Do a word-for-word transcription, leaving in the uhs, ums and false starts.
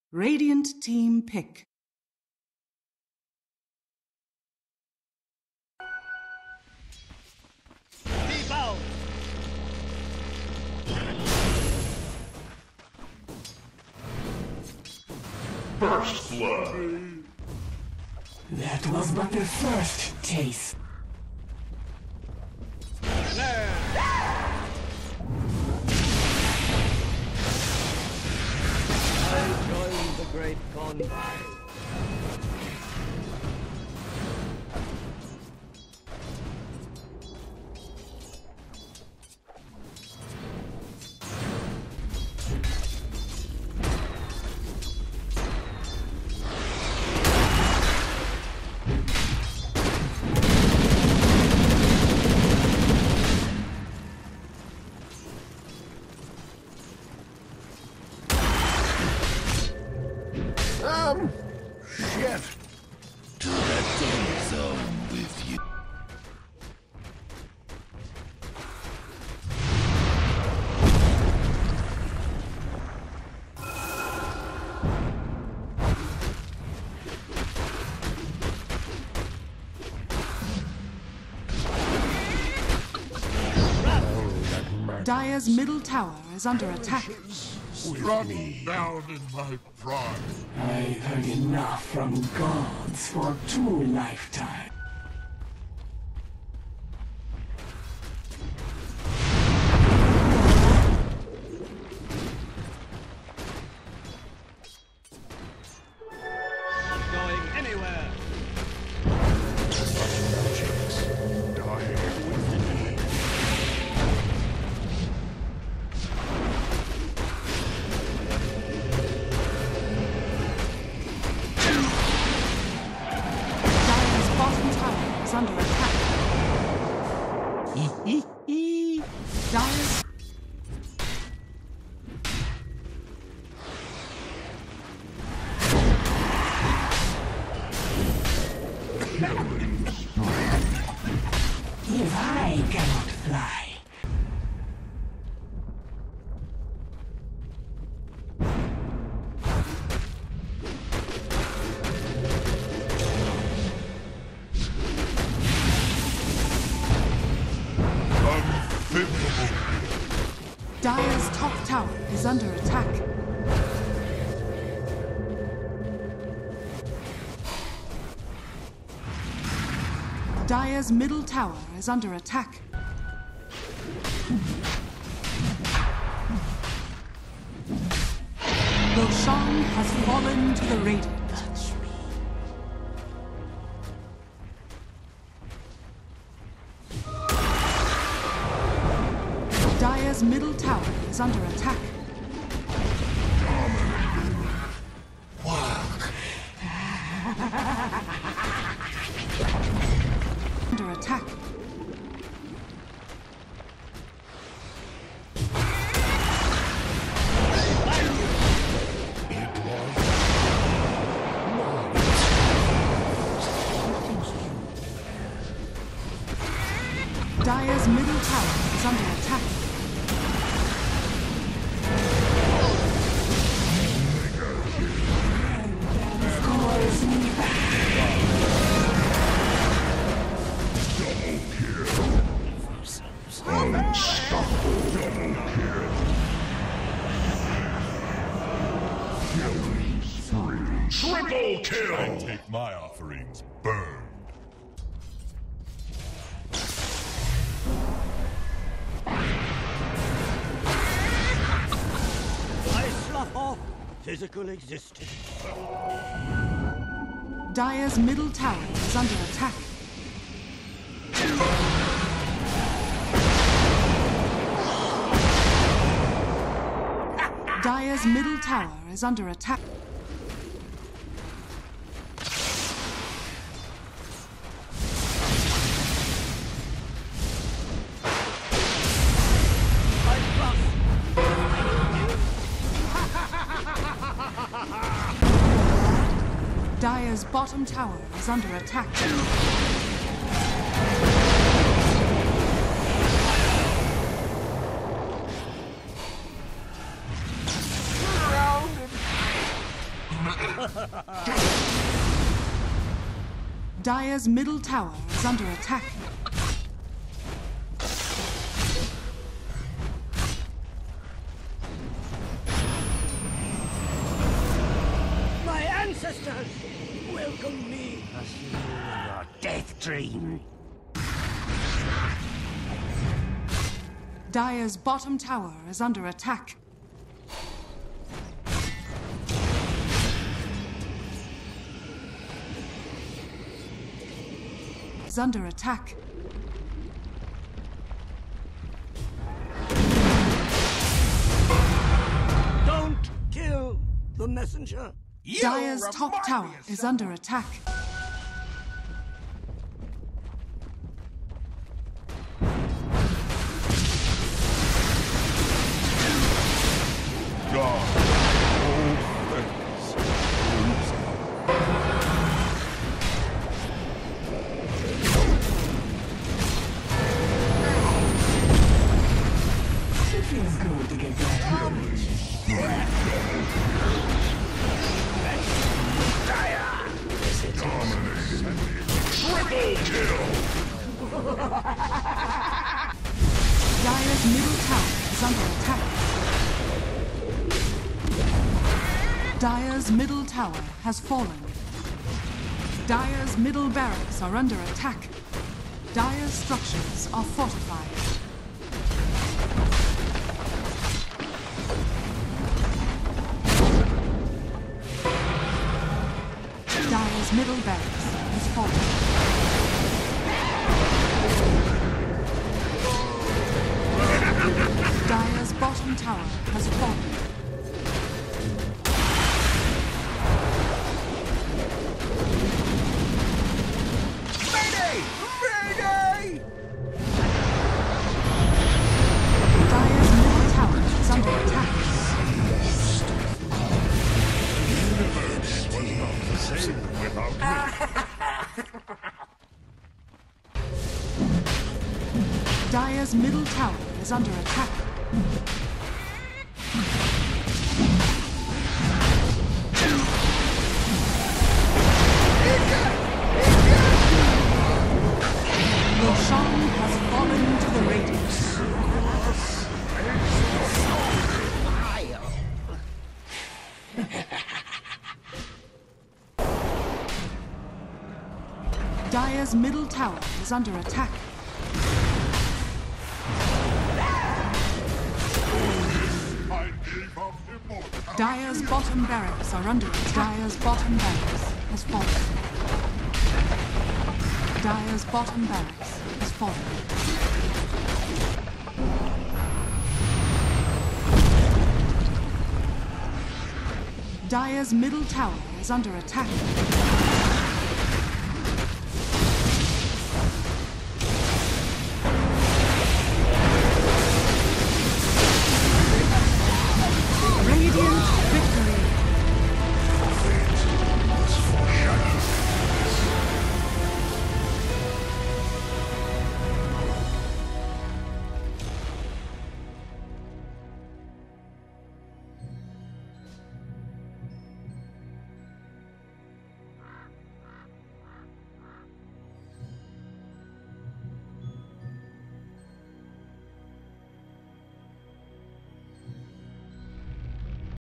Radiant team pick. First blood. That was but the first taste. I joined the great convoy. Um, shit. To the dead zone with you. Dire's middle tower is under attack. Struck down in my pride. I've heard enough from gods for two lifetimes. Not going anywhere. Dying with me. Dire's bottom tower is under attack. Dire's If I cannot fly, Unthinkable. Dire's top tower is under attack. Dire's middle tower is under attack. Roshan has fallen to the Radiant. Dire's middle tower is under attack. Under attack. Dire's middle tower is under attack. calls me back. Unstoppable. Double kill. Killing spree. Triple kill. I take my offerings burned. I slough off physical existence. Dire's middle tower is under attack. Dire's middle tower is under attack. Dire's bottom tower is under attack. Dire's middle tower is under attack. My ancestors welcome me. Your death dream. Dire's bottom tower is under attack. Is under attack. Don't kill the messenger. You Dire's top remind tower me of is something. under attack. God, old friends. It feels good to get that. Triple kill! Dire's middle tower is under attack. Dire's middle tower has fallen. Dire's middle barracks are under attack. Dire's structures are fortified. Dire's middle barracks has fallen. Dire's bottom tower has fallen. Mayday! Mayday! Dire's middle tower is under attack. Universe was not the same without me. Dire's middle tower is under attack. Roshan has fallen to the Radiant. Dire's middle tower is under attack. I gave up immortality. Dire's bottom barracks are under attack. Dire's bottom barracks has fallen. Dire's bottom barracks has fallen. Dire's middle tower is under attack.